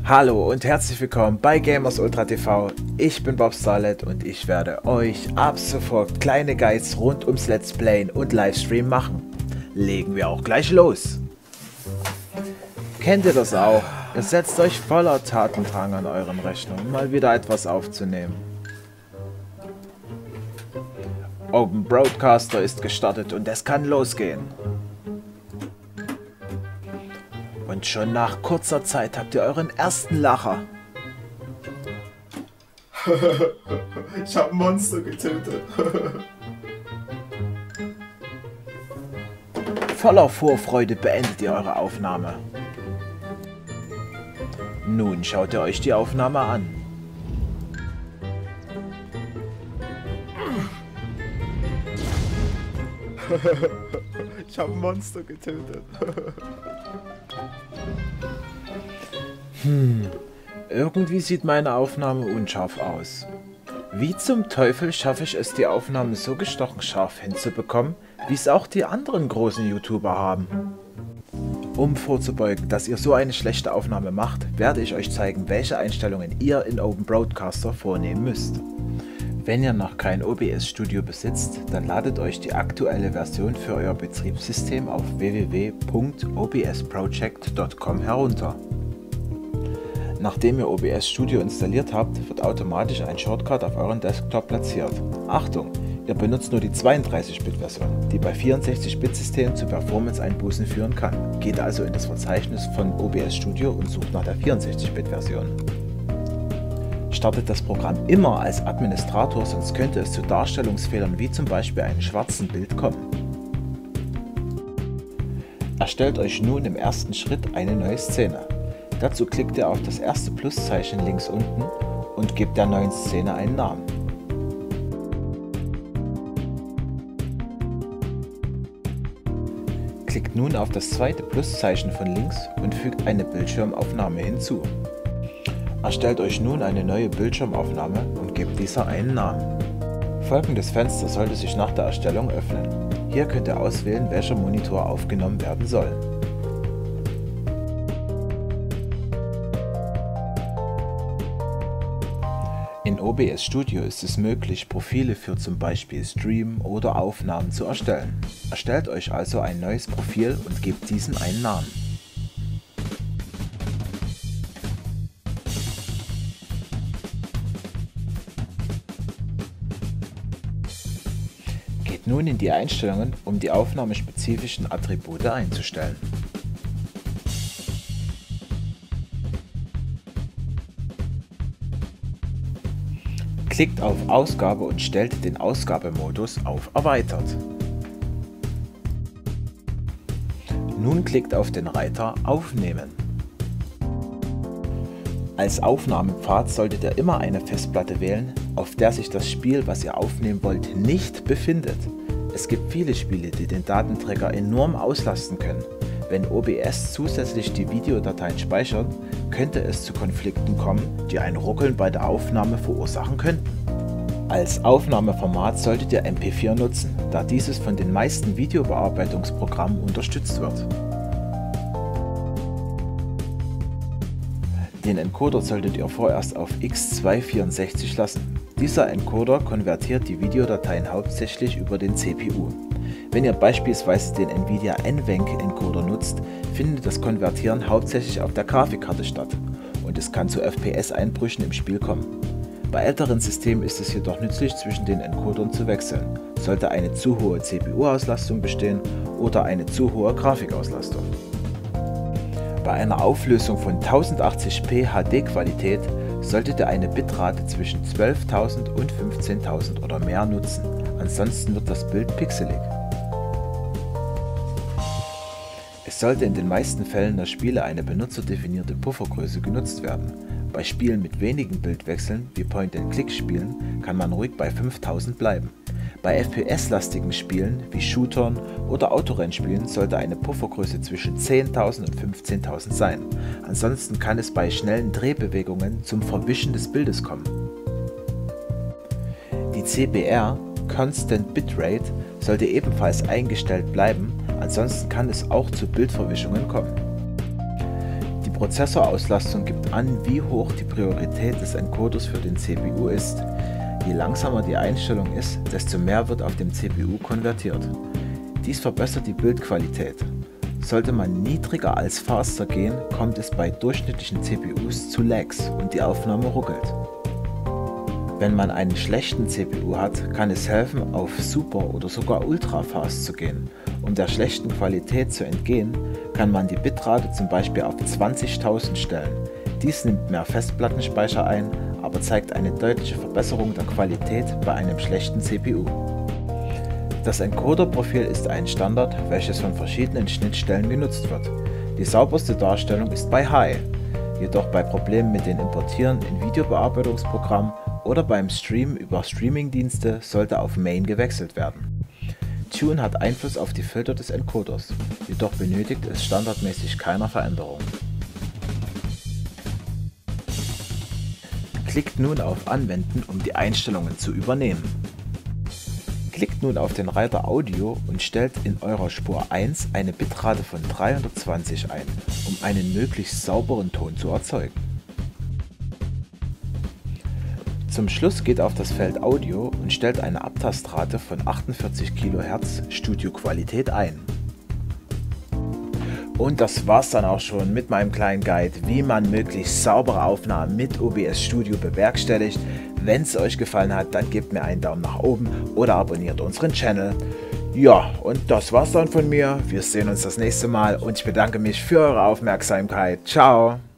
Hallo und herzlich willkommen bei Gamers Ultra TV. Ich bin Bob Starlet und ich werde euch ab sofort kleine Guides rund ums Let's Playen und Livestream machen. Legen wir auch gleich los. Kennt ihr das auch? Ihr setzt euch voller Tatendrang an euren Rechner, um mal wieder etwas aufzunehmen. Open Broadcaster ist gestartet und es kann losgehen. Und schon nach kurzer Zeit habt ihr euren ersten Lacher. Ich hab ein Monster getötet. Voller Vorfreude beendet ihr eure Aufnahme. Nun schaut ihr euch die Aufnahme an. Ich hab ein Monster getötet. Irgendwie sieht meine Aufnahme unscharf aus. Wie zum Teufel schaffe ich es, die Aufnahme so gestochen scharf hinzubekommen, wie es auch die anderen großen YouTuber haben? Um vorzubeugen, dass ihr so eine schlechte Aufnahme macht, werde ich euch zeigen, welche Einstellungen ihr in Open Broadcaster vornehmen müsst. Wenn ihr noch kein OBS Studio besitzt, dann ladet euch die aktuelle Version für euer Betriebssystem auf www.obsproject.com herunter. Nachdem ihr OBS Studio installiert habt, wird automatisch ein Shortcut auf euren Desktop platziert. Achtung! Ihr benutzt nur die 32-Bit-Version, die bei 64-Bit-Systemen zu Performance-Einbußen führen kann. Geht also in das Verzeichnis von OBS Studio und sucht nach der 64-Bit-Version. Startet das Programm immer als Administrator, sonst könnte es zu Darstellungsfehlern wie zum Beispiel einem schwarzen Bild kommen. Erstellt euch nun im ersten Schritt eine neue Szene. Dazu klickt ihr auf das erste Pluszeichen links unten und gebt der neuen Szene einen Namen. Klickt nun auf das zweite Pluszeichen von links und fügt eine Bildschirmaufnahme hinzu. Erstellt euch nun eine neue Bildschirmaufnahme und gebt dieser einen Namen. Folgendes Fenster sollte sich nach der Erstellung öffnen. Hier könnt ihr auswählen, welcher Monitor aufgenommen werden soll. In OBS Studio ist es möglich, Profile für zum Beispiel Stream oder Aufnahmen zu erstellen. Erstellt euch also ein neues Profil und gebt diesem einen Namen. Geht nun in die Einstellungen, um die aufnahmespezifischen Attribute einzustellen. Klickt auf Ausgabe und stellt den Ausgabemodus auf Erweitert. Nun klickt auf den Reiter Aufnehmen. Als Aufnahmepfad solltet ihr immer eine Festplatte wählen, auf der sich das Spiel, was ihr aufnehmen wollt, nicht befindet. Es gibt viele Spiele, die den Datenträger enorm auslasten können. Wenn OBS zusätzlich die Videodateien speichert, könnte es zu Konflikten kommen, die ein Ruckeln bei der Aufnahme verursachen könnten. Als Aufnahmeformat solltet ihr MP4 nutzen, da dieses von den meisten Videobearbeitungsprogrammen unterstützt wird. Den Encoder solltet ihr vorerst auf X264 lassen. Dieser Encoder konvertiert die Videodateien hauptsächlich über den CPU. Wenn ihr beispielsweise den Nvidia NVENC Encoder nutzt, findet das Konvertieren hauptsächlich auf der Grafikkarte statt und es kann zu FPS-Einbrüchen im Spiel kommen. Bei älteren Systemen ist es jedoch nützlich, zwischen den Encodern zu wechseln, sollte eine zu hohe CPU-Auslastung bestehen oder eine zu hohe Grafikauslastung. Bei einer Auflösung von 1080p HD-Qualität solltet ihr eine Bitrate zwischen 12.000 und 15.000 oder mehr nutzen, ansonsten wird das Bild pixelig. Es sollte in den meisten Fällen der Spiele eine benutzerdefinierte Puffergröße genutzt werden. Bei Spielen mit wenigen Bildwechseln, wie Point-and-Click-Spielen, kann man ruhig bei 5000 bleiben. Bei FPS-lastigen Spielen, wie Shootern oder Autorennspielen, sollte eine Puffergröße zwischen 10.000 und 15.000 sein. Ansonsten kann es bei schnellen Drehbewegungen zum Verwischen des Bildes kommen. Die CBR, Constant Bitrate, sollte ebenfalls eingestellt bleiben, ansonsten kann es auch zu Bildverwischungen kommen. Die Prozessorauslastung gibt an, wie hoch die Priorität des Encoders für den CPU ist. Je langsamer die Einstellung ist, desto mehr wird auf dem CPU konvertiert. Dies verbessert die Bildqualität. Sollte man niedriger als faster gehen, kommt es bei durchschnittlichen CPUs zu Lags und die Aufnahme ruckelt. Wenn man einen schlechten CPU hat, kann es helfen, auf Super oder sogar Ultra Fast zu gehen. Um der schlechten Qualität zu entgehen, kann man die Bitrate zum Beispiel auf 20.000 stellen. Dies nimmt mehr Festplattenspeicher ein, aber zeigt eine deutliche Verbesserung der Qualität bei einem schlechten CPU. Das Encoder-Profil ist ein Standard, welches von verschiedenen Schnittstellen genutzt wird. Die sauberste Darstellung ist bei High, jedoch bei Problemen mit dem Importieren in Videobearbeitungsprogrammen oder beim Stream über Streamingdienste sollte auf Main gewechselt werden. Tune hat Einfluss auf die Filter des Encoders, jedoch benötigt es standardmäßig keine Veränderung. Klickt nun auf Anwenden, um die Einstellungen zu übernehmen. Klickt nun auf den Reiter Audio und stellt in eurer Spur 1 eine Bitrate von 320 ein, um einen möglichst sauberen Ton zu erzeugen. Zum Schluss geht auf das Feld Audio und stellt eine Abtastrate von 48 kHz Studioqualität ein. Und das war's dann auch schon mit meinem kleinen Guide, wie man möglichst saubere Aufnahmen mit OBS Studio bewerkstelligt. Wenn es euch gefallen hat, dann gebt mir einen Daumen nach oben oder abonniert unseren Channel. Ja, und das war's dann von mir. Wir sehen uns das nächste Mal und ich bedanke mich für eure Aufmerksamkeit. Ciao!